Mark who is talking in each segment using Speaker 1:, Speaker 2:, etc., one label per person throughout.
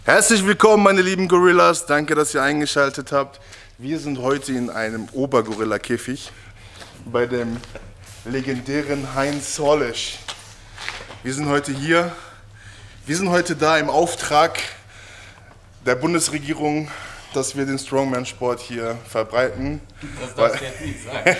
Speaker 1: Herzlich willkommen, meine lieben Gorillas. Danke, dass ihr eingeschaltet habt. Wir sind heute in einem Obergorilla-Käfig bei dem legendären Heinz Hollesch. Wir sind heute hier. Wir sind heute da im Auftrag der Bundesregierung, dass wir den Strongman-Sport hier verbreiten.
Speaker 2: Das darfst du jetzt nicht sagen.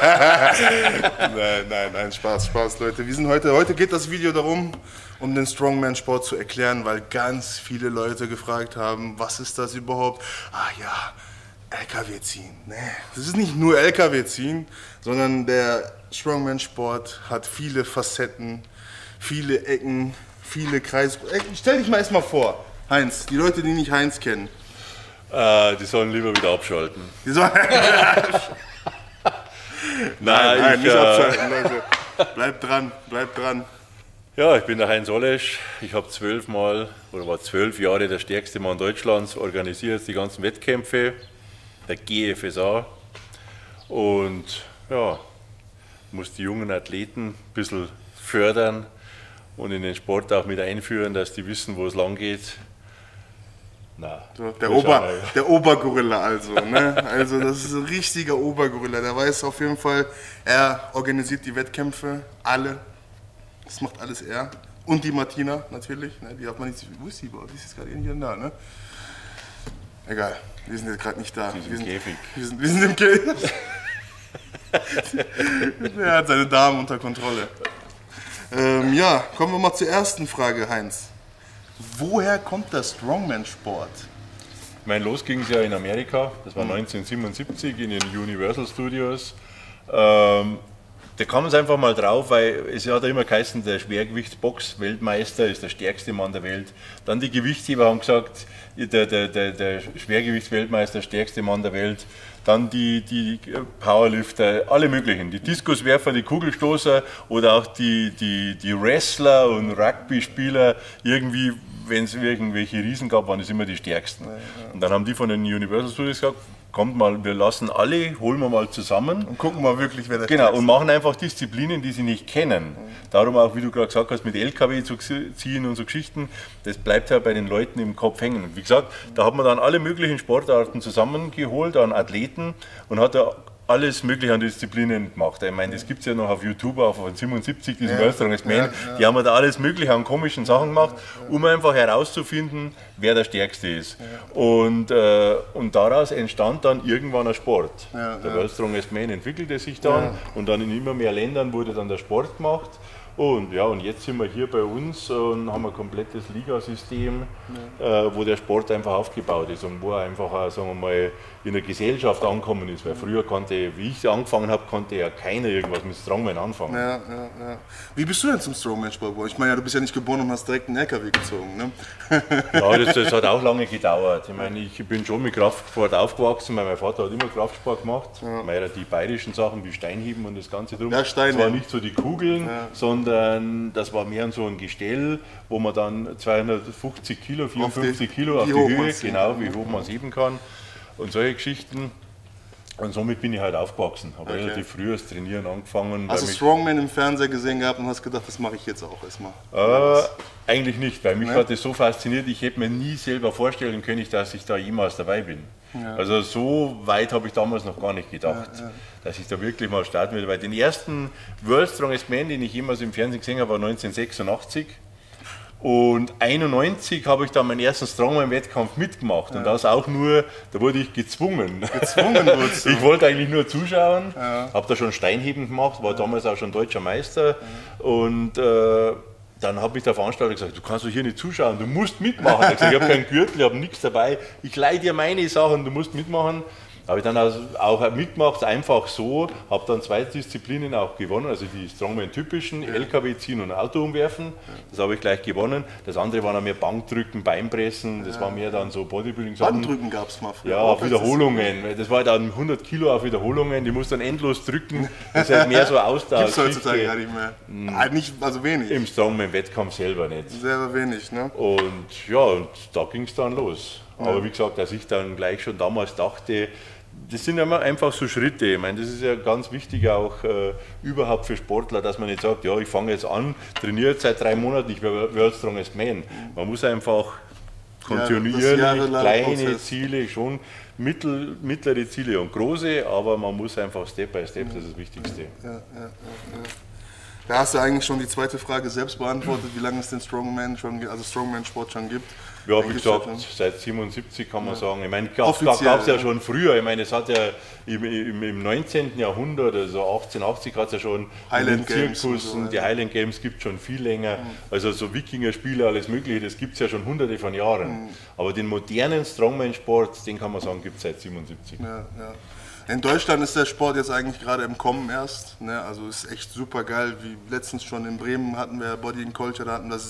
Speaker 1: Nein, Spaß, Leute. Wir sind heute geht das Video darum, um den Strongman-Sport zu erklären, weil ganz viele Leute gefragt haben, was ist das überhaupt? Ah ja, LKW ziehen. Nee, das ist nicht nur LKW ziehen, sondern der Strongman-Sport hat viele Facetten, viele Ecken, viele Kreise. Stell dich mal erstmal vor, Heinz, die Leute, die nicht Heinz kennen.
Speaker 3: Die sollen lieber wieder abschalten.
Speaker 1: Die sollen nein, nicht abschalten, Leute. Bleibt dran.
Speaker 3: Ja, ich bin der Heinz Hollesch. Ich habe 12 Jahre der stärkste Mann Deutschlands, organisiere jetzt die ganzen Wettkämpfe der GFSA und ja, muss die jungen Athleten ein bisschen fördern und in den Sport auch mit einführen, dass die wissen, wo es lang geht. Na,
Speaker 1: der Obergorilla also, ne? Also das ist ein richtiger Obergorilla, der weiß auf jeden Fall, er organisiert die Wettkämpfe, alle, das macht alles er. Und die Martina natürlich, ne? Die hat man nicht, wo ist die überhaupt? Die ist jetzt gerade irgendwie da, ne? Egal, wir sind jetzt gerade nicht da. Wir sind im Käfig. Er hat seine Damen unter Kontrolle. Ja, kommen wir mal zur ersten Frage, Heinz. Woher kommt der Strongman-Sport?
Speaker 3: Los ging es ja in Amerika, das war 1977 in den Universal Studios. Da kam es einfach mal drauf, weil es hat ja immer geheißen, der Schwergewichtsbox-Weltmeister ist der stärkste Mann der Welt. Dann die Gewichtheber haben gesagt, der Schwergewichtsweltmeister, stärkste Mann der Welt. Dann die Powerlifter, alle möglichen, die Diskuswerfer, die Kugelstoßer oder auch die Wrestler und Rugby-Spieler, irgendwie, wenn es irgendwelche Riesen gab, waren es immer die stärksten. Und dann haben die von den Universal Studios gesagt, kommt mal, wir lassen alle, holen wir mal zusammen.
Speaker 1: Und gucken mal wirklich, wer der
Speaker 3: Genau, und machen einfach Disziplinen, die sie nicht kennen. Darum auch, wie du gerade gesagt hast, mit LKW zu ziehen und so Geschichten, das bleibt ja bei den Leuten im Kopf hängen. Und wie gesagt, da hat man dann alle möglichen Sportarten zusammengeholt an Athleten und hat da alles Mögliche an Disziplinen gemacht. Ich meine, das gibt es ja noch auf YouTube, auf 77, diesen World Strongest Man. Die haben da alles Mögliche an komischen Sachen gemacht, um einfach herauszufinden, wer der Stärkste ist. Und daraus entstand dann irgendwann ein Sport. Der World Strongest Man entwickelte sich dann und dann in immer mehr Ländern wurde dann der Sport gemacht. Und ja, und jetzt sind wir hier bei uns und haben ein komplettes Ligasystem, wo der Sport einfach aufgebaut ist und wo er einfach auch, sagen wir mal, in der Gesellschaft angekommen ist. Weil früher wie ich angefangen habe, konnte ja keiner irgendwas mit Strongman anfangen.
Speaker 1: Ja. Wie bist du denn zum Strongman-Sport geworden? Ich meine, ja, du bist ja nicht geboren und hast direkt einen LKW gezogen, ne?
Speaker 3: Ja, das hat auch lange gedauert. Ich meine, ich bin schon mit Kraftsport aufgewachsen, weil mein Vater hat immer Kraftsport gemacht. Die bayerischen Sachen wie Steinheben und das Ganze drum. Das war nicht so die Kugeln, sondern das war mehr so ein Gestell, wo man dann 250 Kilo, 54 Kilo auf die Höhe, genau, wie hoch man es heben kann und solche Geschichten. Und somit bin ich halt aufgewachsen, habe relativ früh das Trainieren angefangen.
Speaker 1: Hast du Strongman im Fernseher gesehen gehabt und hast gedacht, das mache ich jetzt auch erstmal?
Speaker 3: Eigentlich nicht, weil mich hat das so fasziniert, ich hätte mir nie selber vorstellen können, dass ich da jemals dabei bin. Also so weit habe ich damals noch gar nicht gedacht, dass ich da wirklich mal starten würde. Weil den ersten World Strongest Man, den ich jemals im Fernsehen gesehen habe, war 1986. Und 1991 habe ich dann meinen ersten Strongman-Wettkampf mitgemacht und das auch nur, da wurde ich gezwungen.
Speaker 1: Wurdest du?
Speaker 3: Ich wollte eigentlich nur zuschauen, habe da schon Steinheben gemacht, war damals auch schon deutscher Meister und dann hat mich der Veranstalter gesagt, du kannst doch hier nicht zuschauen, du musst mitmachen. Ich habe keinen Gürtel, ich habe nichts dabei, ich leihe dir meine Sachen, du musst mitmachen. Habe ich dann auch mitgemacht, einfach so, habe dann 2 Disziplinen auch gewonnen, also die Strongman-typischen, LKW ziehen und Auto umwerfen, das habe ich gleich gewonnen. Das andere war dann mehr Bankdrücken, Beinpressen, das war mehr dann so Bodybuilding-Sachen.
Speaker 1: Bankdrücken gab es mal früher.
Speaker 3: Ja, auf Wiederholungen, das war dann 100 Kilo auf Wiederholungen, die musst dann endlos drücken, das ist halt mehr so Ausdauer.
Speaker 1: Gibt es heutzutage gar nicht mehr, also wenig.
Speaker 3: Im Strongman-Wettkampf selber nicht.
Speaker 1: Selber wenig, ne?
Speaker 3: Und ja, und da ging es dann los. Aber wie gesagt, dass ich dann gleich schon damals dachte, das sind ja einfach so Schritte. Ich meine, das ist ja ganz wichtig auch überhaupt für Sportler, dass man nicht sagt, ja, ich fange jetzt an, trainiere jetzt seit 3 Monaten, ich werde World Strongest Man. Man muss einfach kontinuierlich,
Speaker 1: jahrelange
Speaker 3: kleine
Speaker 1: Prozess.
Speaker 3: Ziele, schon mittlere Ziele und große, aber man muss einfach Step by Step, das ist das Wichtigste.
Speaker 1: Da hast du eigentlich schon die zweite Frage selbst beantwortet, wie lange es den Strongman-Sport schon gibt.
Speaker 3: Ja, wie
Speaker 1: Eigentlich
Speaker 3: gesagt,
Speaker 1: schon.
Speaker 3: seit 77 kann man sagen. Ich meine, gab
Speaker 1: Offiziell,
Speaker 3: es ja
Speaker 1: ja.
Speaker 3: schon früher. Ich meine, es hat ja im 19. Jahrhundert, also 1880, hat es ja schon
Speaker 1: Highland
Speaker 3: in den
Speaker 1: Games und
Speaker 3: Zirkussen,
Speaker 1: so,
Speaker 3: die Highland Games gibt es schon viel länger. Also so Wikinger-Spiele, alles Mögliche, das gibt es ja schon hunderte von Jahren. Aber den modernen Strongman-Sport, den kann man sagen, gibt es seit 77.
Speaker 1: Ja. In Deutschland ist der Sport jetzt eigentlich gerade im Kommen erst. Ne? Also ist echt super geil. Wie letztens schon in Bremen hatten wir Body and Culture, da hatten wir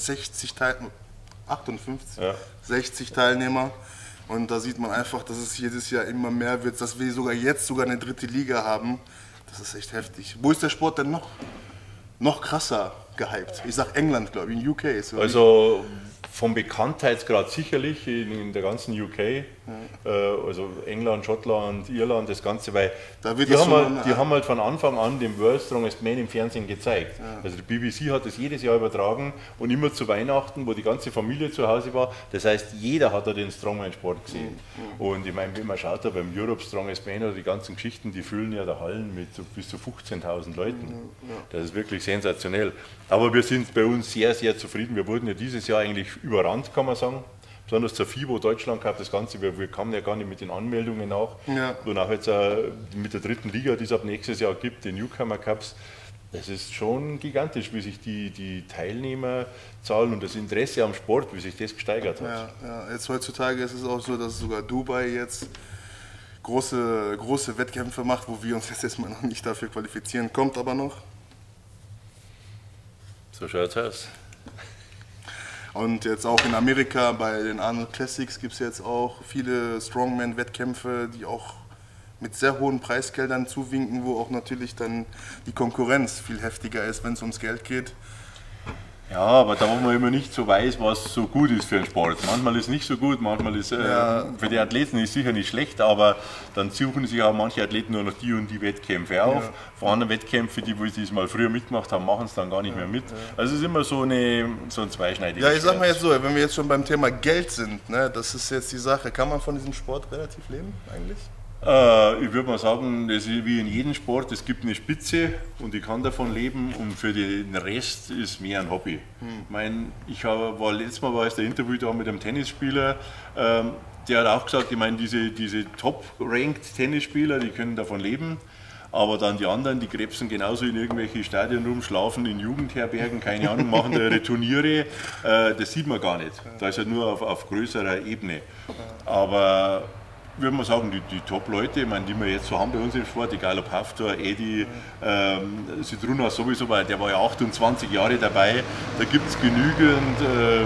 Speaker 1: 60 Teilnehmer. Und da sieht man einfach, dass es jedes Jahr immer mehr wird, dass wir jetzt sogar eine dritte Liga haben. Das ist echt heftig. Wo ist der Sport denn noch krasser gehypt? Ich sag England, glaube ich, in UK. Ist so.
Speaker 3: Also vom Bekanntheitsgrad sicherlich in der ganzen UK, also England, Schottland, Irland, das Ganze, weil
Speaker 1: Da wird
Speaker 3: die,
Speaker 1: das
Speaker 3: haben,
Speaker 1: schon
Speaker 3: halt, die haben halt von Anfang an den World's Strongest Man im Fernsehen gezeigt. Also die BBC hat das jedes Jahr übertragen und immer zu Weihnachten, wo die ganze Familie zu Hause war. Das heißt, jeder hat da den Strongman-Sport gesehen. Und ich meine, wenn man schaut da beim Europe Strongest Man oder die ganzen Geschichten, die füllen ja da Hallen mit bis zu 15.000 Leuten. Das ist wirklich sensationell. Aber wir sind bei uns sehr, sehr zufrieden. Wir wurden ja dieses Jahr eigentlich überrannt, kann man sagen. Besonders zur FIBO Deutschland Cup, das Ganze, wir kamen ja gar nicht mit den Anmeldungen nach.
Speaker 1: Ja.
Speaker 3: Und auch jetzt mit der dritten Liga, die es ab nächstes Jahr gibt, den Newcomer Cups, das ist schon gigantisch, wie sich die Teilnehmerzahlen und das Interesse am Sport, wie sich das gesteigert hat.
Speaker 1: Ja. Jetzt heutzutage ist es auch so, dass sogar Dubai jetzt große Wettkämpfe macht, wo wir uns jetzt erstmal noch nicht dafür qualifizieren. Kommt aber noch.
Speaker 3: So schaut's aus.
Speaker 1: Und jetzt auch in Amerika bei den Arnold Classics gibt es jetzt auch viele Strongman-Wettkämpfe, die auch mit sehr hohen Preisgeldern zuwinken, wo auch natürlich dann die Konkurrenz viel heftiger ist, wenn es ums Geld geht.
Speaker 3: Ja, aber da wo man immer nicht so weiß, was so gut ist für einen Sport. Manchmal ist nicht so gut, manchmal ist für die Athleten ist sicher nicht schlecht, aber dann suchen sich auch manche Athleten nur noch die und die Wettkämpfe auf.
Speaker 1: Ja.
Speaker 3: Vor anderen Wettkämpfe, die es mal früher mitgemacht haben, machen es dann gar nicht mehr mit. Also es ist immer so ein zweischneidiges
Speaker 1: Ja, ich sag mal
Speaker 3: Schwert.
Speaker 1: jetzt so, wenn wir jetzt schon beim Thema Geld sind, ne, das ist jetzt die Sache, kann man von diesem Sport relativ leben eigentlich?
Speaker 3: Ich würde mal sagen, das ist wie in jedem Sport, es gibt eine Spitze und ich kann davon leben und für den Rest ist mehr ein Hobby. Letztes Mal war es der Interview da mit einem Tennisspieler, der hat auch gesagt, ich meine, diese top-ranked Tennisspieler, die können davon leben. Aber dann die anderen, die krebsen genauso in irgendwelche Stadien rum, schlafen in Jugendherbergen, keine Ahnung, machen da ihre Turniere. Das sieht man gar nicht. Da ist ja nur auf größerer Ebene. Aber würde man sagen, die Top-Leute, ich meine, die wir jetzt so haben bei uns im Sport, egal ob Haftor, Edi, Sidruna sowieso, weil der war ja 28 Jahre dabei, da gibt es genügend,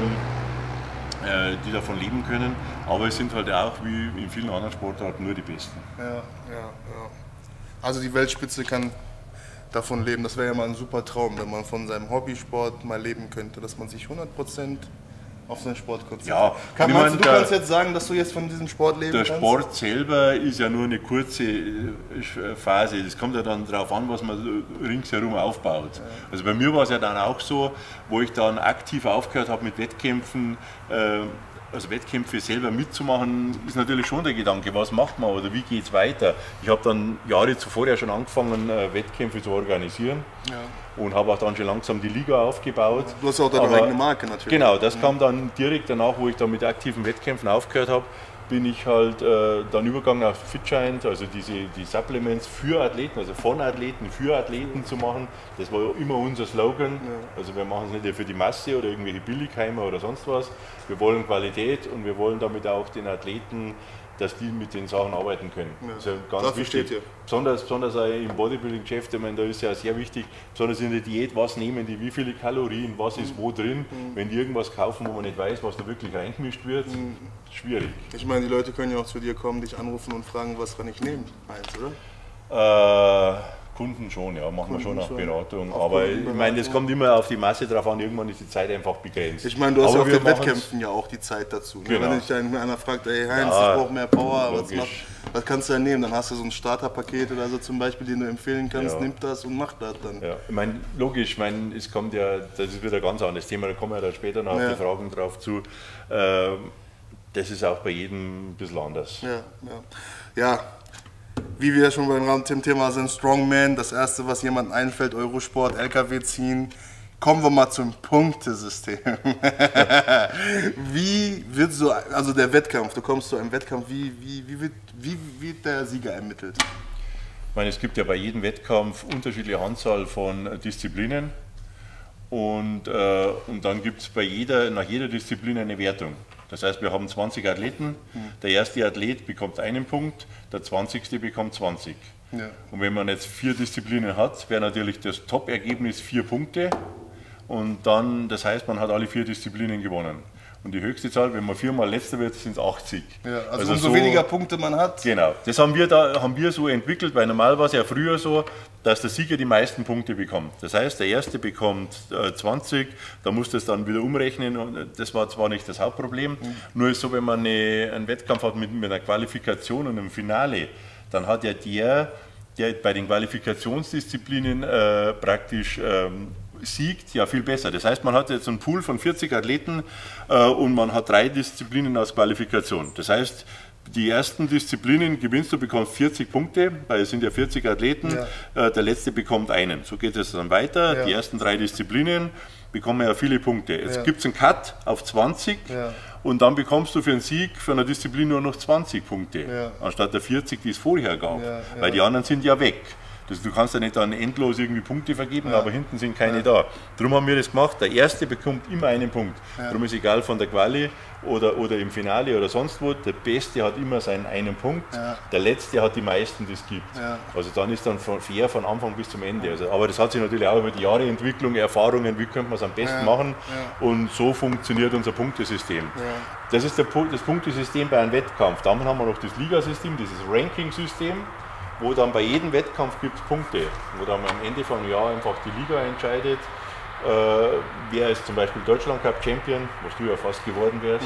Speaker 3: die davon leben können, aber es sind halt auch wie in vielen anderen Sportarten nur die Besten.
Speaker 1: Ja. Also die Weltspitze kann davon leben, das wäre ja mal ein super Traum, wenn man von seinem Hobbysport mal leben könnte, dass man sich 100% auf seinen Sport konzentriert.
Speaker 3: Ja,
Speaker 1: Du kannst jetzt sagen, dass du jetzt von diesem Sport leben
Speaker 3: Der
Speaker 1: kannst?
Speaker 3: Sport selber ist ja nur eine kurze Phase. Das kommt ja dann darauf an, was man ringsherum aufbaut. Also bei mir war es ja dann auch so, wo ich dann aktiv aufgehört habe mit Wettkämpfen, also Wettkämpfe selber mitzumachen, ist natürlich schon der Gedanke, was macht man oder wie geht es weiter. Ich habe dann Jahre zuvor ja schon angefangen, Wettkämpfe zu organisieren und habe auch dann schon langsam die Liga aufgebaut.
Speaker 1: Du hast auch deine eigene Marke natürlich.
Speaker 3: Genau, das kam dann direkt danach, wo ich dann mit aktiven Wettkämpfen aufgehört habe, bin ich halt dann übergegangen auf FitGiant, also die Supplements für Athleten, also von Athleten für Athleten zu machen. Das war immer unser Slogan. Also wir machen es nicht für die Masse oder irgendwelche Billigheimer oder sonst was. Wir wollen Qualität und wir wollen damit auch den Athleten, dass die mit den Sachen arbeiten können. Das ist ja ganz
Speaker 1: dafür
Speaker 3: wichtig.
Speaker 1: steht ihr.
Speaker 3: Besonders auch im Bodybuilding-Geschäft, ich meine, da ist ja sehr wichtig, besonders in der Diät, was nehmen die, wie viele Kalorien, was ist wo drin. Wenn die irgendwas kaufen, wo man nicht weiß, was da wirklich reingemischt wird, schwierig.
Speaker 1: Ich meine, die Leute können ja auch zu dir kommen, dich anrufen und fragen, was kann ich nehmen, oder?
Speaker 3: Kunden schon, ja, machen wir schon nach
Speaker 1: schon.
Speaker 3: Beratung.
Speaker 1: Auf
Speaker 3: Aber ich
Speaker 1: Kundenberatung.
Speaker 3: meine, es kommt immer auf die Masse drauf an, irgendwann ist die Zeit einfach begrenzt.
Speaker 1: Ich meine, du hast ja
Speaker 3: Aber
Speaker 1: auf
Speaker 3: wir
Speaker 1: den
Speaker 3: machen's-
Speaker 1: Wettkämpfen ja auch die Zeit dazu. Ne?
Speaker 3: Genau.
Speaker 1: Wenn dich dann einer fragt, ey Heinz,
Speaker 3: Ja,
Speaker 1: ich brauche mehr Power,
Speaker 3: logisch.
Speaker 1: was kannst du denn nehmen? Dann hast du so ein Starterpaket oder so zum Beispiel, den du empfehlen kannst,
Speaker 3: Ja.
Speaker 1: nimm das und mach das dann.
Speaker 3: Ja, ich meine, logisch, ich meine, es kommt ja, das ist wieder ein ganz anderes Thema, da kommen wir ja dann später noch auf
Speaker 1: Ja.
Speaker 3: die Fragen drauf zu. das ist auch bei jedem ein bisschen anders.
Speaker 1: Ja, wie wir schon beim Thema sind, Strongman, das erste, was jemandem einfällt, Eurosport, LKW ziehen. Kommen wir mal zum Punktesystem. Wie wird so, also der Wettkampf, du kommst zu einem Wettkampf, wie wird der Sieger ermittelt?
Speaker 3: Ich meine, es gibt ja bei jedem Wettkampf unterschiedliche Anzahl von Disziplinen und dann gibt es nach jeder Disziplin eine Wertung. Das heißt, wir haben 20 Athleten, der erste Athlet bekommt einen Punkt, der 20. bekommt 20. Ja. Und wenn man jetzt 4 Disziplinen hat, wäre natürlich das Top-Ergebnis 4 Punkte und dann, das heißt, man hat alle 4 Disziplinen gewonnen. Und die höchste Zahl, wenn man 4-mal Letzter wird, sind es 80.
Speaker 1: Ja, also umso weniger Punkte man hat.
Speaker 3: Genau, das haben wir so entwickelt, weil normal war es ja früher so, dass der Sieger die meisten Punkte bekommt. Das heißt, der Erste bekommt 20, da muss das dann wieder umrechnen und das war zwar nicht das Hauptproblem, nur ist so, wenn man einen Wettkampf hat mit einer Qualifikation und einem Finale, dann hat ja der bei den Qualifikationsdisziplinen praktisch siegt, ja viel besser. Das heißt, man hat jetzt einen Pool von 40 Athleten und man hat 3 Disziplinen als Qualifikation. Das heißt, die ersten Disziplinen gewinnst du, bekommst 40 Punkte, weil es sind ja 40 Athleten, der letzte bekommt einen. So geht es dann weiter. Ja. Die ersten 3 Disziplinen bekommen ja viele Punkte. Jetzt gibt es einen Cut auf 20 und dann bekommst du für einen Sieg für eine Disziplin nur noch 20 Punkte, anstatt der 40, die es vorher gab, weil die anderen sind ja weg. Du kannst ja nicht dann endlos irgendwie Punkte vergeben, aber hinten sind keine da. Darum haben wir das gemacht, der Erste bekommt immer einen Punkt. Darum ist egal von der Quali oder im Finale oder sonst wo, der Beste hat immer seinen einen Punkt, der Letzte hat die meisten, die es gibt. Also dann ist dann fair von Anfang bis zum Ende. Also, aber das hat sich natürlich auch über die Jahre Entwicklung, Erfahrungen, wie könnte man es am besten machen und so funktioniert unser Punktesystem. Das ist das Punktesystem bei einem Wettkampf. Dann haben wir noch das Ligasystem, dieses Ranking-System, wo dann bei jedem Wettkampf gibt es Punkte, wo dann am Ende vom Jahr einfach die Liga entscheidet, wer ist zum Beispiel Deutschland Cup Champion, was du ja fast geworden wärst.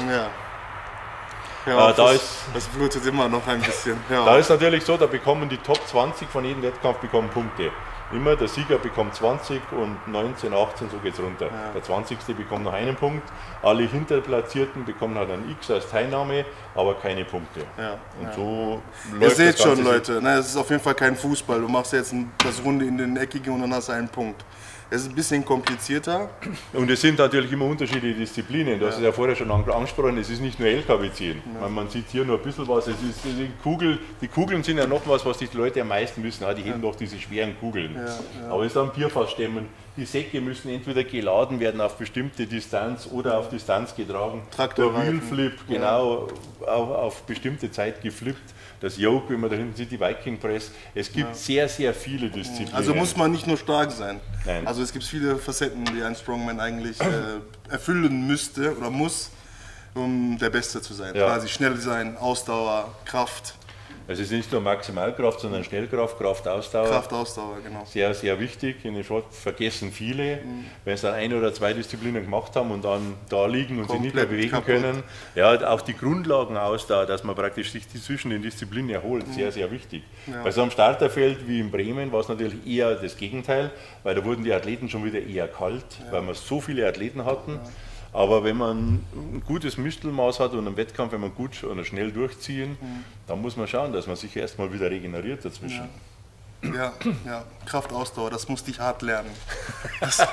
Speaker 1: Das blutet immer noch ein bisschen.
Speaker 3: Da ist natürlich so, da bekommen die Top 20 von jedem Wettkampf bekommen Punkte. Immer der Sieger bekommt 20 und 19, 18, so geht es runter. Der 20. bekommt noch einen Punkt, alle Hinterplatzierten bekommen halt ein X als Teilnahme, aber keine Punkte. Und so läuft
Speaker 1: Ihr seht schon, Leute, es ist auf jeden Fall kein Fußball. Du machst jetzt das Runde in den Eckigen und dann hast du einen Punkt. Es ist ein bisschen komplizierter.
Speaker 3: Und es sind natürlich immer unterschiedliche Disziplinen. Du hast es ja vorher schon angesprochen, es ist nicht nur LKW ziehen. Man sieht hier nur ein bisschen was. Es ist die Kugeln sind ja noch was die Leute am meisten wissen. Die heben doch diese schweren Kugeln. Aber es ist dann Bierfassstemmen. Die Säcke müssen entweder geladen werden auf bestimmte Distanz oder auf Distanz getragen. Der Wheelflip, genau, auf bestimmte Zeit geflippt. Das Yoke, wie man da hinten sieht, die Viking Press. Es gibt sehr, sehr viele Disziplinen.
Speaker 1: Also muss man nicht nur stark sein.
Speaker 3: Nein.
Speaker 1: Also es gibt viele Facetten, die ein Strongman eigentlich erfüllen müsste oder muss, um der Beste zu sein. Quasi schnell sein, Ausdauer, Kraft.
Speaker 3: Es ist nicht nur Maximalkraft, sondern Schnellkraft, Kraftausdauer.
Speaker 1: Kraftausdauer, genau.
Speaker 3: Sehr, sehr wichtig. In den Sport vergessen viele, wenn sie dann 1 oder 2 Disziplinen gemacht haben und dann da liegen und sich nicht mehr bewegen können. Ja, auch die Grundlagenausdauer, dass man praktisch sich zwischen den Disziplinen erholt, sehr, sehr wichtig. Bei so einem Starterfeld wie in Bremen war es natürlich eher das Gegenteil, weil da wurden die Athleten schon wieder eher kalt, weil wir so viele Athleten hatten. Aber wenn man ein gutes Mittelmaß hat und einen Wettkampf, wenn man gut oder schnell durchziehen, dann muss man schauen, dass man sich erstmal wieder regeneriert dazwischen.
Speaker 1: Ja, Kraftausdauer, das musste ich hart lernen. Das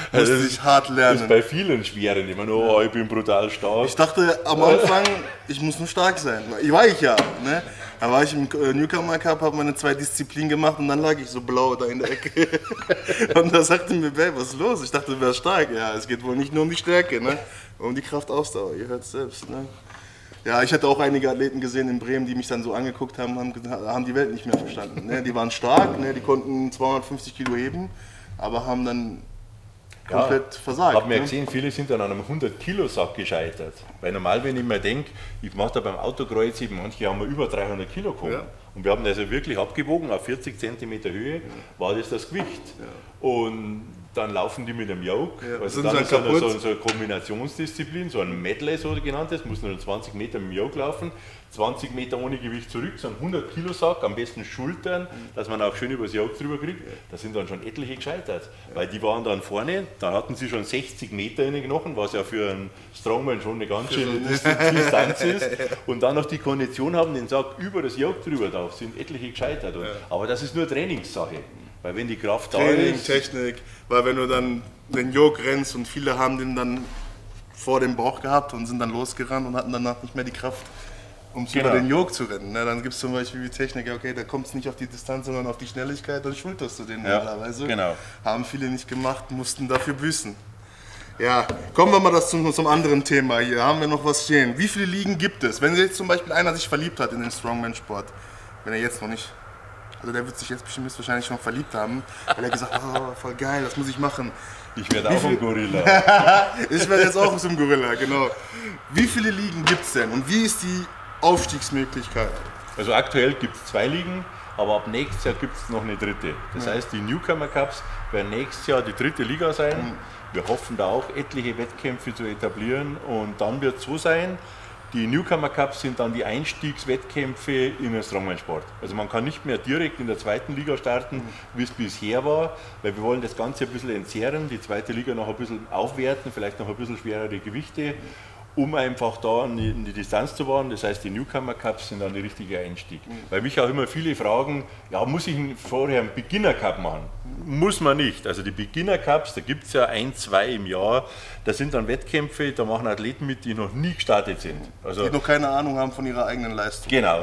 Speaker 1: ist
Speaker 3: bei vielen schweren immer, ich bin brutal stark.
Speaker 1: Ich dachte am Anfang, ich muss nur stark sein. War ich ja. Ne? Da war ich im Newcomer Cup, habe meine 2 Disziplinen gemacht und dann lag ich so blau da in der Ecke. Und da sagte mir, Babe, was ist los? Ich dachte, du wärst stark. Ja, es geht wohl nicht nur um die Stärke, ne? Um die Kraftausdauer, ihr hört es selbst. Ne? Ja, ich hatte auch einige Athleten gesehen in Bremen, die mich dann so angeguckt haben, haben die Welt nicht mehr verstanden. Ne? Die waren stark, ne? Die konnten 250 Kilo heben, aber haben dann komplett versagt.
Speaker 3: Ich habe mir gesehen, viele sind an einem 100-Kilo-Sack gescheitert. Weil normal, wenn ich mir denke, ich mache da beim Autokreuz, manche haben über 300 Kilo gekommen. Und wir haben also wirklich abgewogen, auf 40 cm Höhe war das Gewicht. Und dann laufen die mit einem Yoke.
Speaker 1: Ja,
Speaker 3: Also
Speaker 1: sind
Speaker 3: dann
Speaker 1: so
Speaker 3: ist
Speaker 1: kaputt.
Speaker 3: so eine Kombinationsdisziplin, so ein Medley so genannt ist, muss nur 20 Meter mit dem Yoke laufen, 20 Meter ohne Gewicht zurück, so ein 100 Kilo Sack, am besten Schultern, dass man auch schön übers Yoke drüber kriegt. Da sind dann schon etliche gescheitert, weil die waren dann vorne, da hatten sie schon 60 Meter in den Knochen, was ja für einen Strongman schon eine ganz schöne Distanz ist. Und dann noch die Kondition haben, den Sack über das Yoke drüber darf, sind etliche gescheitert. Aber das ist nur Trainingssache. Weil wenn die Kraft da
Speaker 1: Training,
Speaker 3: ist,
Speaker 1: Technik, weil wenn du dann den Yoke rennst und viele haben den dann vor dem Bauch gehabt und sind dann losgerannt und hatten danach nicht mehr die Kraft, um über den Yoke zu rennen. Ne? Dann gibt es zum Beispiel die Technik, okay, da kommt es nicht auf die Distanz, sondern auf die Schnelligkeit, dann schulterst du den normalerweise.
Speaker 3: Genau.
Speaker 1: Haben viele nicht gemacht, mussten dafür büßen. Ja, kommen wir mal zum anderen Thema hier. Haben wir noch was stehen? Wie viele Ligen gibt es? Wenn jetzt zum Beispiel einer sich verliebt hat in den Strongman-Sport, wenn er jetzt noch nicht, also der wird sich jetzt bestimmt wahrscheinlich schon verliebt haben, weil er gesagt hat, oh, voll geil, das muss ich machen.
Speaker 3: ich werde auch ein Gorilla.
Speaker 1: Ich werde jetzt auch zum Gorilla, genau. Wie viele Ligen gibt es denn und wie ist die Aufstiegsmöglichkeit?
Speaker 3: Also aktuell gibt es 2 Ligen, aber ab nächstes Jahr gibt es noch eine dritte. Das heißt, die Newcomer Cups werden nächstes Jahr die 3. Liga sein. Wir hoffen da auch etliche Wettkämpfe zu etablieren und dann wird es so sein, die Newcomer Cups sind dann die Einstiegswettkämpfe in den Strongman-Sport. Also man kann nicht mehr direkt in der 2. Liga starten, wie es bisher war, weil wir wollen das Ganze ein bisschen entzerren, die 2. Liga noch ein bisschen aufwerten, vielleicht noch ein bisschen schwerere Gewichte, um einfach da in die Distanz zu wahren. Das heißt, die Newcomer Cups sind dann der richtige Einstieg. Weil mich auch immer viele fragen, ja, muss ich vorher einen Beginner Cup machen? Muss man nicht. Also die Beginner Cups, da gibt es ja 1, 2 im Jahr. Das sind dann Wettkämpfe, da machen Athleten mit, die noch nie gestartet sind. Also,
Speaker 1: Die noch keine Ahnung haben von ihrer eigenen Leistung.
Speaker 3: genau,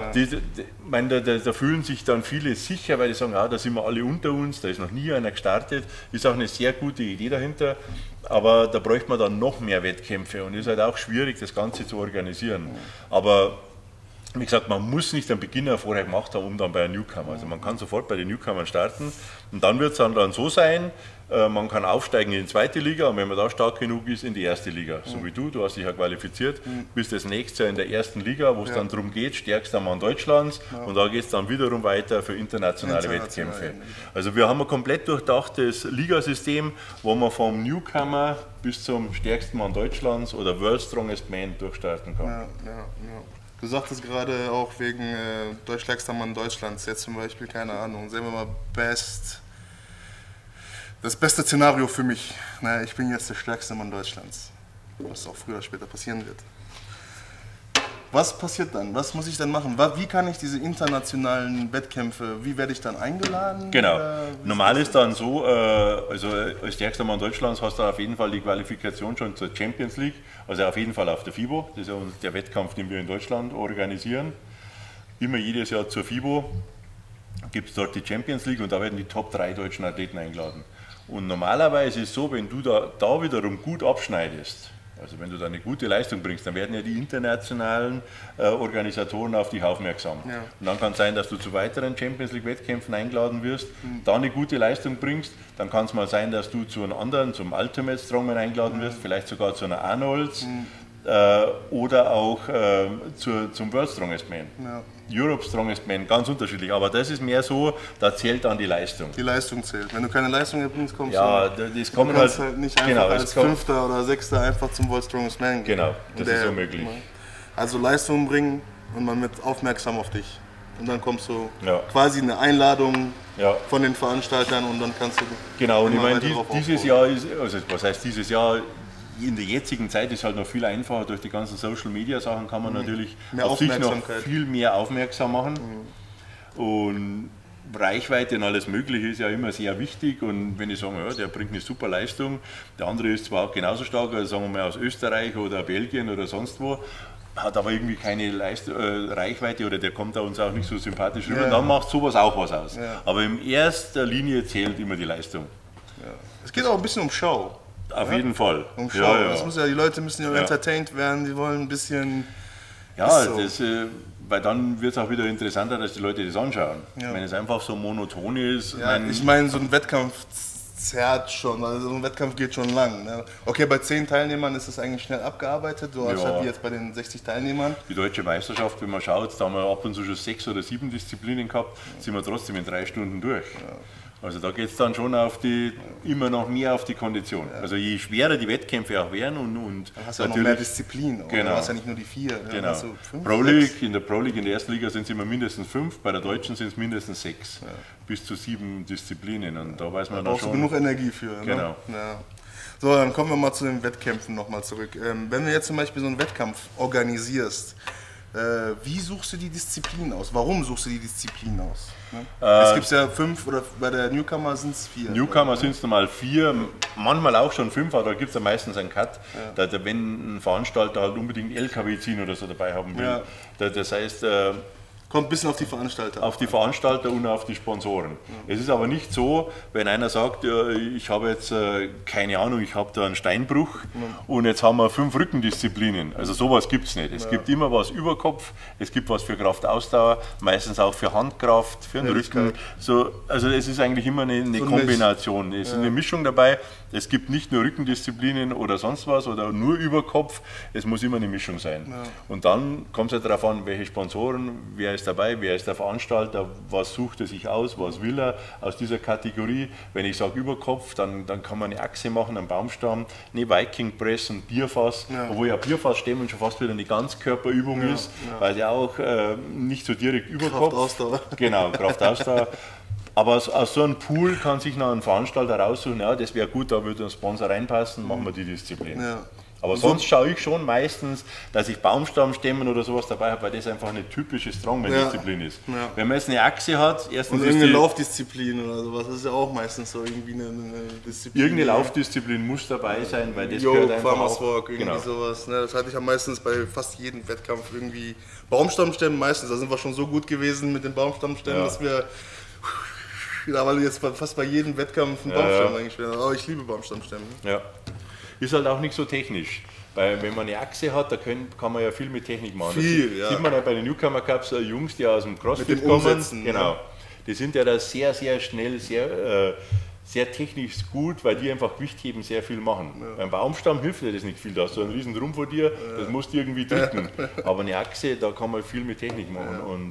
Speaker 1: Ja.
Speaker 3: da fühlen sich dann viele sicher, weil die sagen, da sind wir alle unter uns, da ist noch nie einer gestartet. Ist auch eine sehr gute Idee dahinter. Aber da bräuchte man dann noch mehr Wettkämpfe und es ist halt auch schwierig, das Ganze zu organisieren. Aber wie gesagt, man muss nicht einen Beginner vorher gemacht haben, um dann bei einem Newcomer. Also man kann sofort bei den Newcomern starten und dann wird es dann so sein, man kann aufsteigen in die 2. Liga und wenn man da stark genug ist, in die 1. Liga. So wie du hast dich ja qualifiziert, bist das nächste Jahr in der 1. Liga, wo es dann darum geht, stärkster Mann Deutschlands und da geht es dann wiederum weiter für internationale Wettkämpfe. Also wir haben ein komplett durchdachtes Ligasystem, wo man vom Newcomer bis zum stärksten Mann Deutschlands oder World Strongest Man durchstarten kann.
Speaker 1: Ja. Du sagtest gerade auch wegen stärkster Mann Deutschlands, jetzt zum Beispiel, keine Ahnung, sehen wir mal das beste Szenario für mich. Na, ich bin jetzt der stärkste Mann Deutschlands, was auch früher oder später passieren wird. Was passiert dann? Was muss ich dann machen? Wie kann ich diese internationalen Wettkämpfe, wie werde ich dann eingeladen?
Speaker 3: Genau. Normal ist dann so, also als stärkster Mann Deutschlands hast du auf jeden Fall die Qualifikation schon zur Champions League, also auf jeden Fall auf der FIBO. Das ist ja der Wettkampf, den wir in Deutschland organisieren. Immer jedes Jahr zur FIBO gibt es dort die Champions League und da werden die Top 3 deutschen Athleten eingeladen. Und normalerweise ist es so, wenn du da wiederum gut abschneidest, also wenn du da eine gute Leistung bringst, dann werden ja die internationalen Organisatoren auf dich aufmerksam. Ja. Und dann kann es sein, dass du zu weiteren Champions League Wettkämpfen eingeladen wirst, da eine gute Leistung bringst. Dann kann es mal sein, dass du zu einem anderen, zum Ultimate Strongman eingeladen wirst, vielleicht sogar zu einer Arnolds oder auch zum World Strongest Man. Ja. Europe Strongest Man, ganz unterschiedlich, aber das ist mehr so, da zählt dann die Leistung.
Speaker 1: Die Leistung zählt. Wenn du keine Leistung erbringst, kommst
Speaker 3: das kommen
Speaker 1: du halt nicht einfach als Fünfter oder Sechster einfach zum World Strongest Man gehen.
Speaker 3: Genau, das ist unmöglich.
Speaker 1: Also Leistung bringen und man wird aufmerksam auf dich. Und dann kommst du quasi eine Einladung von den Veranstaltern und dann kannst du...
Speaker 3: Genau, und ich meine, dieses Jahr ist, also was heißt dieses Jahr? In der jetzigen Zeit ist halt noch viel einfacher, durch die ganzen Social Media Sachen kann man natürlich auf sich noch viel mehr aufmerksam machen. Und Reichweite und alles Mögliche ist ja immer sehr wichtig und wenn ich sage, ja, der bringt eine super Leistung, der andere ist zwar auch genauso stark, also sagen wir mal aus Österreich oder Belgien oder sonst wo, hat aber irgendwie keine Reichweite oder der kommt da uns auch nicht so sympathisch rüber, dann macht sowas auch was aus. Ja. Aber in erster Linie zählt immer die Leistung.
Speaker 1: Ja. Es geht auch ein bisschen um Show.
Speaker 3: Auf jeden Fall.
Speaker 1: Um Show. Das muss die Leute müssen ja entertained werden, die wollen ein bisschen...
Speaker 3: Ja, weil dann wird es auch wieder interessanter, dass die Leute das anschauen. Ja. Wenn es einfach so monoton ist...
Speaker 1: Ja, ich meine, so ein Wettkampf zerrt schon, also so ein Wettkampf geht schon lang. Ne? Okay, bei 10 Teilnehmern ist das eigentlich schnell abgearbeitet, so anstatt wie jetzt bei den 60 Teilnehmern. Die
Speaker 3: deutsche Meisterschaft, wenn man schaut, da haben wir ab und zu schon 6 oder 7 Disziplinen gehabt, sind wir trotzdem in 3 Stunden durch. Ja. Also da geht es dann schon immer noch mehr auf die Kondition. Ja. Also je schwerer die Wettkämpfe auch werden und
Speaker 1: dann hast du auch noch mehr Disziplin.
Speaker 3: Genau.
Speaker 1: Du hast ja nicht nur die 4.
Speaker 3: Genau.
Speaker 1: Also 5,
Speaker 3: Pro League, in der Pro League, in der ersten Liga sind es immer mindestens 5, bei der deutschen sind es mindestens 6. Ja. Bis zu 7 Disziplinen. Und da weiß man dann schon.
Speaker 1: Da brauchst du genug Energie für.
Speaker 3: Genau.
Speaker 1: Ne? Ja. So, dann kommen wir mal zu den Wettkämpfen nochmal zurück. Wenn du jetzt zum Beispiel so einen Wettkampf organisierst, wie suchst du die Disziplin aus? Warum suchst du die Disziplin aus? Ne? Es gibt ja 5 oder bei der Newcomer sind es 4.
Speaker 3: Newcomer sind es normal 4, manchmal auch schon 5, aber da gibt es ja meistens einen Cut. Ja. Wenn ein Veranstalter halt unbedingt LKW ziehen oder so dabei haben will. Ja. Das heißt,
Speaker 1: kommt ein bisschen auf die Veranstalter.
Speaker 3: Auf die Veranstalter und auf die Sponsoren. Ja. Es ist aber nicht so, wenn einer sagt, ich habe jetzt keine Ahnung, ich habe da einen Steinbruch und jetzt haben wir 5 Rückendisziplinen. Also sowas gibt es nicht. Es gibt immer was über Kopf, es gibt was für Kraftausdauer, meistens auch für Handkraft, für den Rücken. So, also es ist eigentlich immer eine Kombination. Es ist eine Mischung dabei. Es gibt nicht nur Rückendisziplinen oder sonst was oder nur über Kopf, es muss immer eine Mischung sein. Ja. Und dann kommt es halt darauf an, welche Sponsoren, wer ist dabei, wer ist der Veranstalter, was sucht er sich aus, was will er aus dieser Kategorie. Wenn ich sage Überkopf, dann kann man eine Achse machen, einen Baumstamm, eine Viking Press, ein Bierfass, obwohl ja Bierfass stemmen schon fast wieder eine Ganzkörperübung ist, weil der auch nicht so direkt Überkopf.
Speaker 1: Kraftausdauer.
Speaker 3: Genau, Kraftausdauer. Aber aus so einem Pool kann sich noch ein Veranstalter raussuchen, ja, das wäre gut, da würde ein Sponsor reinpassen, machen wir die Disziplin. Ja. Aber sonst schaue ich schon meistens, dass ich Baumstammstemmen oder sowas dabei habe, weil das einfach eine typische Strongman-Disziplin ist. Ja. Wenn man jetzt eine Achse hat, erstens
Speaker 1: und irgendeine Laufdisziplin oder sowas, das ist ja auch meistens so irgendwie eine Disziplin.
Speaker 3: Irgendeine Laufdisziplin muss dabei sein, weil das gehört einfach
Speaker 1: Farmers Walk, irgendwie sowas. Ne? Das hatte ich ja meistens bei fast jedem Wettkampf irgendwie. Baumstammstemmen meistens, da sind wir schon so gut gewesen mit den Baumstammstemmen, dass wir da war jetzt fast bei jedem Wettkampf ein Baumstamm eigentlich. Aber ich liebe Baumstammstämme.
Speaker 3: Ja. Ist halt auch nicht so technisch. Weil wenn man eine Achse hat, da kann man ja viel mit Technik machen.
Speaker 1: Viel,
Speaker 3: das sieht man ja bei den Newcomer Cups, Jungs, die aus dem CrossFit kommen.
Speaker 1: Umsetzen,
Speaker 3: genau. Die sind ja da sehr, sehr schnell, sehr technisch gut, weil die einfach Gewichtheben sehr viel machen. Ja. Beim Baumstamm hilft dir das nicht viel, da hast du einen riesen Drum vor dir, das musst du irgendwie drücken. Aber eine Achse, da kann man viel mit Technik machen. Und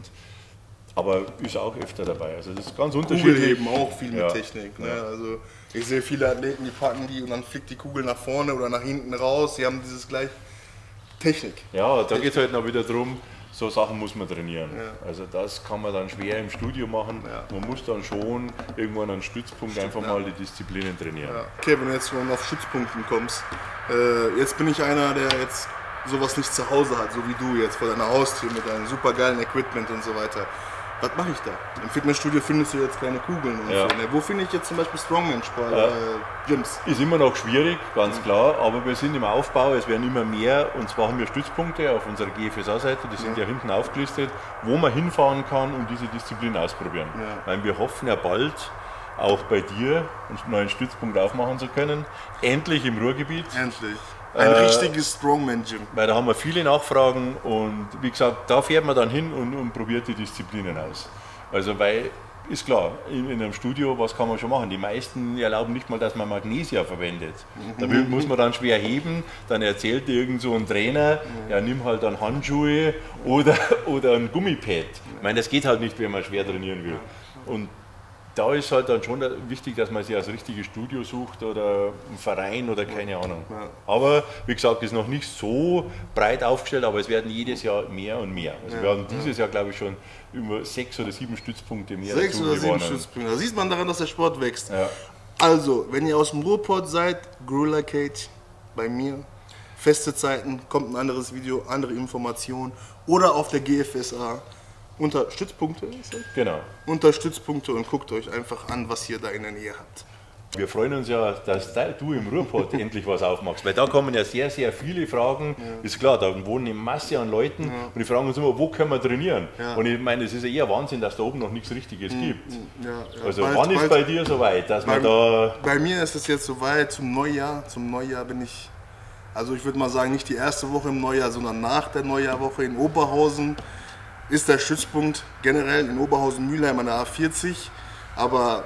Speaker 3: aber ist auch öfter dabei. Also das ist ganz unterschiedlich.
Speaker 1: Kugelheben auch viel mit Technik. Ne? Also ich sehe viele Athleten, die packen die und dann fliegt die Kugel nach vorne oder nach hinten raus. Sie haben dieses gleich Technik.
Speaker 3: Ja, da geht es halt noch wieder darum, so Sachen muss man trainieren. Ja. Also das kann man dann schwer im Studio machen. Ja. Man muss dann schon irgendwo an einen Stützpunkt einfach mal die Disziplinen trainieren.
Speaker 1: Ja. Okay, wenn du jetzt schon auf Stützpunkten kommst, jetzt bin ich einer, der jetzt sowas nicht zu Hause hat, so wie du jetzt vor deiner Haustür mit deinem super geilen Equipment und so weiter. Was mache ich da? Im Fitnessstudio findest du jetzt keine Kugeln und so. Ne? Wo finde ich jetzt zum Beispiel Strongman-Gyms?
Speaker 3: Ist immer noch schwierig, ganz klar, aber wir sind im Aufbau, es werden immer mehr und zwar haben wir Stützpunkte auf unserer GFSA-Seite, die sind ja hinten aufgelistet, wo man hinfahren kann und diese Disziplin ausprobieren. Ja. Weil wir hoffen ja bald, auch bei dir einen neuen Stützpunkt aufmachen zu können, endlich im Ruhrgebiet.
Speaker 1: Endlich. Ein richtiges Strongman-Gym.
Speaker 3: Weil da haben wir viele Nachfragen und wie gesagt, da fährt man dann hin und probiert die Disziplinen aus. Also weil, ist klar, in einem Studio, was kann man schon machen? Die meisten erlauben nicht mal, dass man Magnesia verwendet. Da muss man dann schwer heben, dann erzählt dir irgend so ein Trainer, ja nimm halt dann Handschuhe oder ein Gummipad. Ich meine, das geht halt nicht, wenn man schwer trainieren will. Und da ist halt dann schon wichtig, dass man sich als richtiges Studio sucht oder einen Verein oder keine Ahnung. Ja. Aber wie gesagt, ist noch nicht so breit aufgestellt, aber es werden jedes Jahr mehr und mehr. Also wir haben dieses Jahr, glaube ich, schon über 6 oder 7 Stützpunkte mehr
Speaker 1: 6 oder 7 Stützpunkte. Da sieht man daran, dass der Sport wächst. Ja. Also, wenn ihr aus dem Ruhrpott seid, Gorilla Cage bei mir. Feste Zeiten, kommt ein anderes Video, andere Informationen. Oder auf der GFSA. Unter Stützpunkte ist das?
Speaker 3: Genau.
Speaker 1: Unter Stützpunkte und guckt euch einfach an, was ihr da in der Nähe habt.
Speaker 3: Wir freuen uns ja, dass du im Ruhrpott endlich was aufmachst, weil da kommen ja sehr, sehr viele Fragen. Ist klar, da wohnen eine Masse an Leuten und die fragen uns immer, wo können wir trainieren? Und ich meine, es ist ja eher Wahnsinn, dass da oben noch nichts Richtiges gibt. Also wann ist bei dir soweit, dass man da...
Speaker 1: Bei mir ist es jetzt soweit, zum Neujahr bin ich, also ich würde mal sagen, nicht die erste Woche im Neujahr, sondern nach der Neujahrwoche in Oberhausen. Ist der Stützpunkt generell in Oberhausen-Mülheim an der A40, aber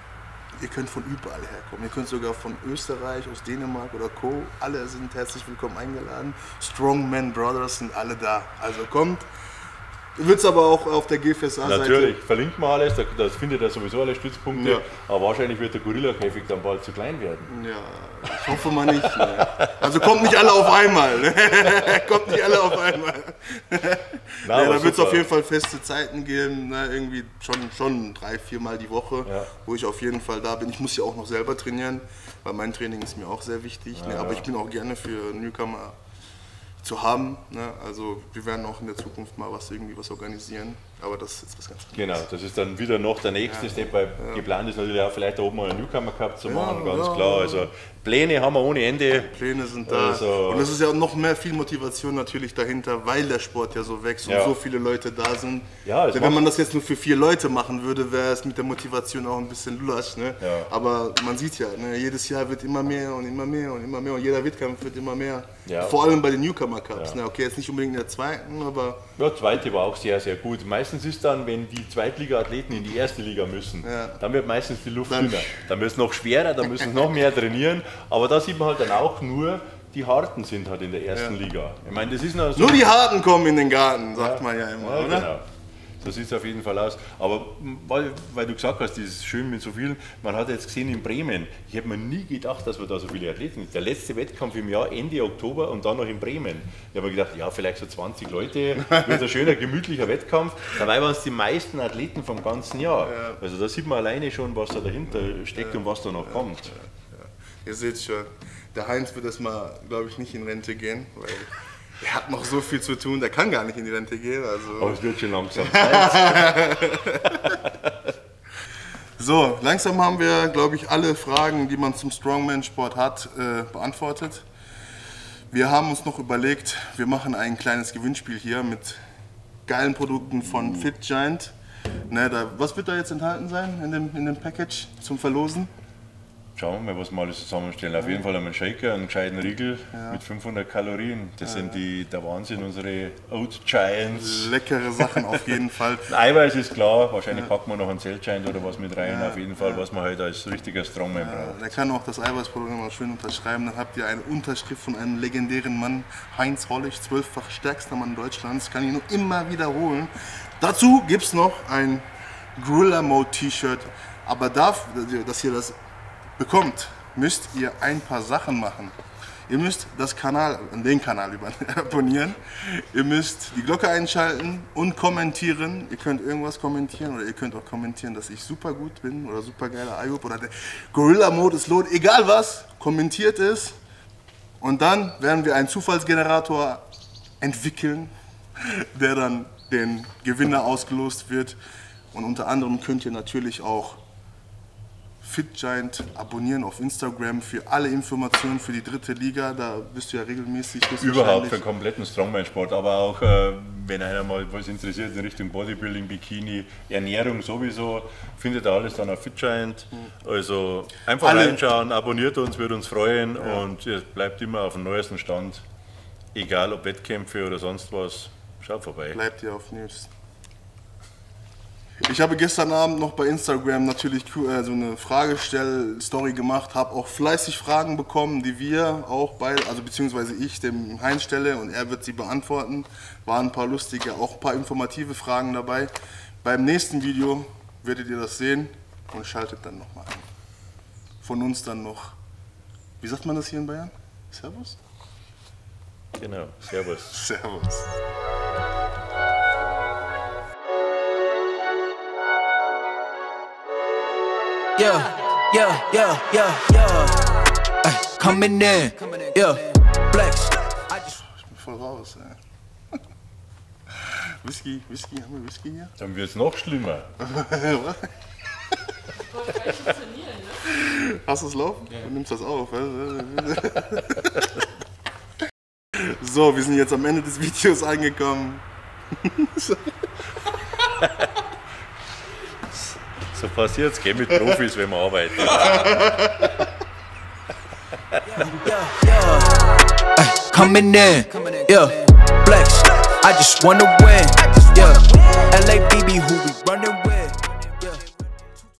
Speaker 1: ihr könnt von überall herkommen. Ihr könnt sogar von Österreich, aus Dänemark oder Co. Alle sind herzlich willkommen eingeladen. Strongman Brothers sind alle da. Also kommt, Du willst aber auch auf der GFSA-Seite.
Speaker 3: Natürlich, verlinkt man alles, das findet er sowieso alle Stützpunkte, ja. Aber wahrscheinlich wird der Gorilla-Käfig dann bald zu klein werden.
Speaker 1: Ja, ich hoffe mal nicht. Ne? Also kommt nicht alle auf einmal. Ne? Kommt nicht alle auf einmal. Na, ja, da wird es auf jeden Fall feste Zeiten geben, ne? Irgendwie schon 3-4 Mal die Woche, ja. Wo ich auf jeden Fall da bin. Ich muss ja auch noch selber trainieren, weil mein Training ist mir auch sehr wichtig. Ja, ne? Aber ich bin auch gerne für Newcomer zu haben. Ne? Also wir werden auch in der Zukunft mal was organisieren, aber das ist jetzt was ganz anderes.
Speaker 3: Genau, das ist dann wieder noch der nächste Step, weil geplant ist natürlich auch vielleicht da oben mal einen Newcomer Cup zu machen, ganz klar. Also Pläne haben wir ohne Ende.
Speaker 1: Pläne sind da. Also, und es ist ja noch viel Motivation natürlich dahinter, weil der Sport ja so wächst und so viele Leute da sind. Ja, wenn man das jetzt nur für 4 Leute machen würde, wäre es mit der Motivation auch ein bisschen lullasch. Ne? Ja. Aber man sieht ja, ne? Jedes Jahr wird immer mehr und immer mehr und immer mehr und jeder Wettkampf wird immer mehr. Ja. Vor allem bei den Newcomer Cups. Ja. Ne? Okay, jetzt nicht unbedingt in der zweiten, aber...
Speaker 3: Ja, zweite war auch sehr, sehr gut. Meistens ist dann, wenn die Zweitliga-Athleten in die erste Liga müssen, dann wird meistens die Luft dünner. Dann wird es noch schwerer, dann müssen sie noch mehr trainieren. Aber da sieht man halt dann auch nur, die Harten sind halt in der ersten Liga. Ich meine, das ist
Speaker 1: so, nur die Harten kommen in den Garten, sagt man ja immer, oder?
Speaker 3: Genau. So sieht es auf jeden Fall aus. Aber weil du gesagt hast, das ist schön mit so vielen, man hat jetzt gesehen in Bremen, ich hätte mir nie gedacht, dass wir da so viele Athleten sind. Der letzte Wettkampf im Jahr, Ende Oktober und dann noch in Bremen. Ich habe mir gedacht, ja, vielleicht so 20 Leute, wird ein schöner, gemütlicher Wettkampf. Dabei waren es die meisten Athleten vom ganzen Jahr. Also da sieht man alleine schon, was da dahinter steckt und was da noch kommt.
Speaker 1: Ihr seht schon, der Heinz wird das mal, glaube ich, nicht in Rente gehen, weil er hat noch so viel zu tun, der kann gar nicht in die Rente gehen. Also.
Speaker 3: Aber es wird schon langsam.
Speaker 1: So, langsam haben wir, glaube ich, alle Fragen, die man zum Strongman-Sport hat, beantwortet. Wir haben uns noch überlegt, wir machen ein kleines Gewinnspiel hier mit geilen Produkten von Fit Giant. Ne, was wird da jetzt enthalten sein in dem Package zum Verlosen?
Speaker 3: Schauen wir mal, was wir alles zusammenstellen. Auf jeden Fall haben wir einen Shaker, einen gescheiten Riegel mit 500 Kalorien. Das sind der Wahnsinn, unsere Oat Giants.
Speaker 1: Leckere Sachen auf jeden Fall.
Speaker 3: Ein Eiweiß ist klar, wahrscheinlich packen wir noch einen Cell Giant oder was mit rein. Auf jeden Fall, was man halt als richtiger Strongman braucht.
Speaker 1: Der kann auch das Eiweißprogramm mal schön unterschreiben. Dann habt ihr eine Unterschrift von einem legendären Mann, Heinz Hollig, 12-fach stärkster Mann Deutschlands. Kann ich nur immer wiederholen. Dazu gibt es noch ein Gorilla Mode T-Shirt. Aber dafür, dass ihr das bekommt, müsst ihr ein paar Sachen machen. Ihr müsst den Kanal abonnieren, ihr müsst die Glocke einschalten und kommentieren. Ihr könnt irgendwas kommentieren oder ihr könnt auch kommentieren, dass ich super gut bin oder super geiler Ayub oder der Gorilla Mode ist Lot, egal was, kommentiert es und dann werden wir einen Zufallsgenerator entwickeln, der dann den Gewinner ausgelost wird und unter anderem könnt ihr natürlich auch Fit Giant abonnieren auf Instagram für alle Informationen für die 3. Liga. Da bist du ja regelmäßig.
Speaker 3: Überhaupt für den kompletten Strongman-Sport, aber auch wenn einer mal was interessiert in Richtung Bodybuilding, Bikini, Ernährung sowieso, findet ihr alles dann auf Fit Giant. Also einfach reinschauen, abonniert uns, würde uns freuen und ihr bleibt immer auf dem neuesten Stand. Egal ob Wettkämpfe oder sonst was, schaut vorbei.
Speaker 1: Bleibt ihr auf News. Ich habe gestern Abend noch bei Instagram natürlich so eine Fragestell-Story gemacht, habe auch fleißig Fragen bekommen, die wir auch beide, also beziehungsweise ich dem Heinz stelle und er wird sie beantworten. Waren ein paar lustige, auch ein paar informative Fragen dabei. Beim nächsten Video werdet ihr das sehen und schaltet dann nochmal ein. Von uns dann noch, wie sagt man das hier in Bayern? Servus?
Speaker 3: Genau, Servus.
Speaker 1: Servus.
Speaker 4: Coming in, flex.
Speaker 1: Ich bin voll raus, ey. Whisky, haben wir Whisky hier?
Speaker 3: Dann wird es noch schlimmer.
Speaker 1: Hast du es laufen? Ja. Du nimmst das auf. So, wir sind jetzt am Ende des Videos angekommen.
Speaker 3: So passiert's, geh mit Profis, wenn wir arbeiten.
Speaker 4: Coming in, flex. I just wanna win, LA BB, who we